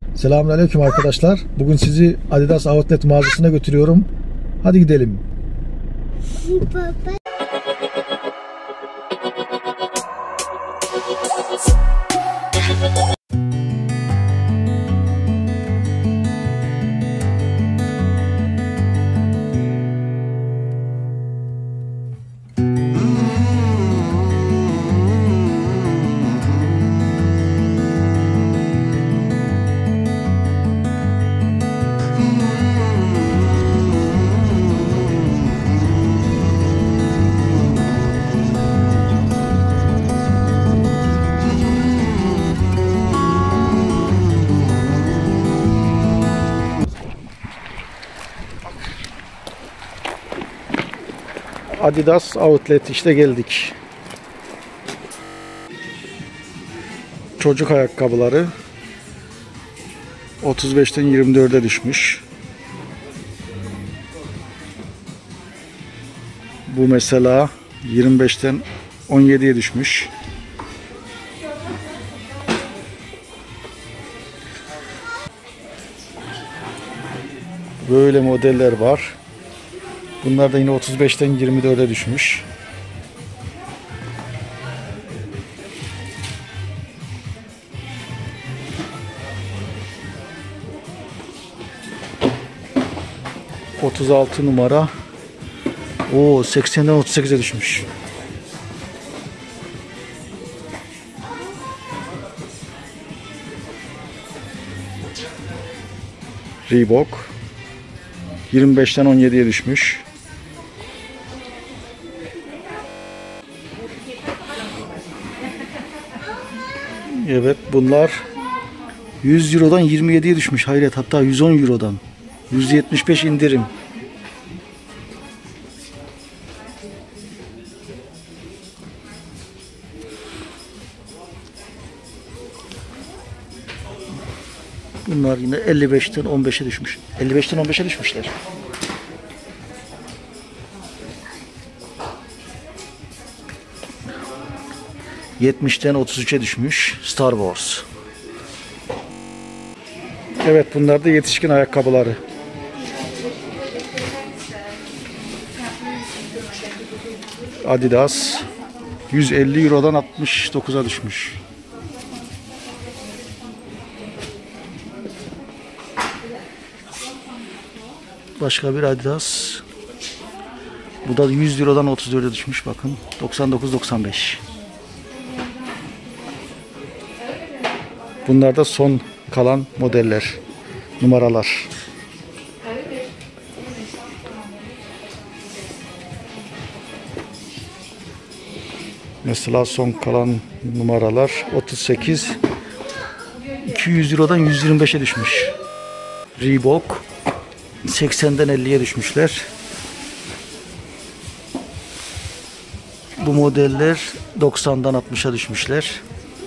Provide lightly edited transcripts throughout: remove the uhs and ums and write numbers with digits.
Selamünaleyküm arkadaşlar. Bugün sizi Adidas Outlet mağazasına götürüyorum. Hadi gidelim. Adidas Outlet işte geldik. Çocuk ayakkabıları 35'ten 24'e düşmüş. Bu mesela 25'ten 17'ye düşmüş. Böyle modeller var. Bunlar da yine 35'ten 24'e düşmüş. ...36 numara... ...o 80'den 38'e düşmüş. Reebok... ...25'ten 17'ye düşmüş. Evet, bunlar 100 Euro'dan 27'ye düşmüş. Hayret, hatta 110 Euro'dan. 175 indirim. Bunlar yine 55'ten 15'e düşmüş. 55'ten 15'e düşmüşler. ...70'ten 33'e düşmüş Star Wars. Evet, bunlar da yetişkin ayakkabıları. Adidas 150 Euro'dan 69'a düşmüş. Başka bir Adidas. Bu da 100 Euro'dan 34'e düşmüş, bakın. 99.95. Bunlar da son kalan modeller, numaralar. Mesela son kalan numaralar 38, 200 Euro'dan 125'e düşmüş. Reebok 80'den 50'ye düşmüşler. Bu modeller 90'dan 60'a düşmüşler.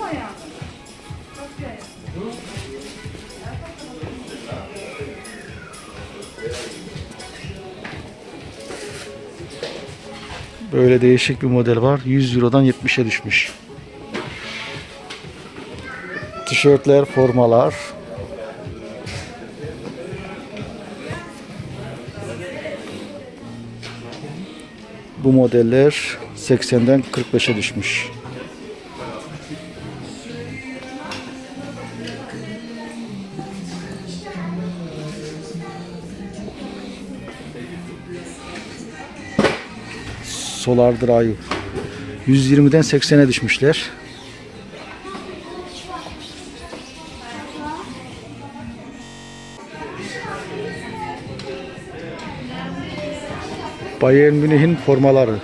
Böyle değişik bir model var. 100 Euro'dan 70'e düşmüş. Tişörtler, formalar. Bu modeller 80'den 45'e düşmüş. Solar Drive 120'den 80'e düşmüşler. Bayern Münih'in formaları.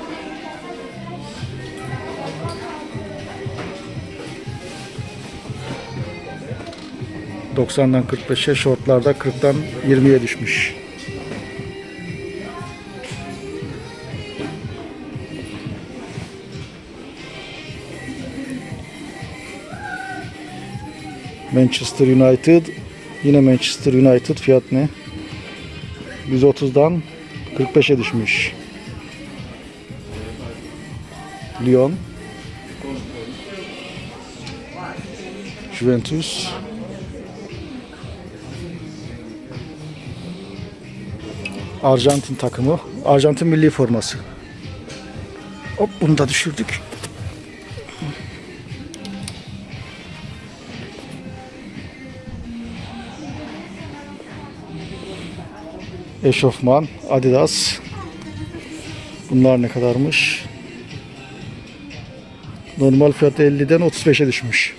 ...90'dan 45'e, şortlarda 40'tan 20'ye düşmüş. Manchester United. Yine Manchester United, fiyat ne? 130'dan 45'e düşmüş. Lyon. Juventus. Arjantin takımı. Arjantin milli forması. Hop, bunu da düşürdük. Eşofman, Adidas. Bunlar ne kadarmış? Normal fiyatı 50'den 35'e düşmüş.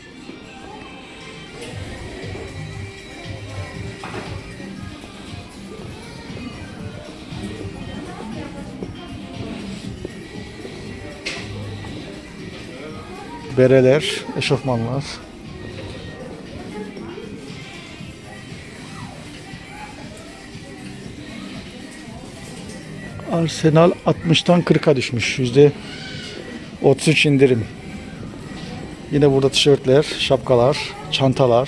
Bereler, eşofmanlar. Arsenal 60'tan 40'a düşmüş. %33 indirim. Yine burada tişörtler, şapkalar, çantalar.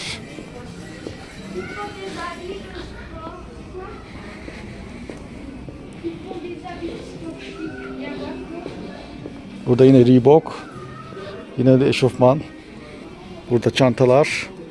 Burada yine Reebok. Yine de eşofman. Burada çantalar.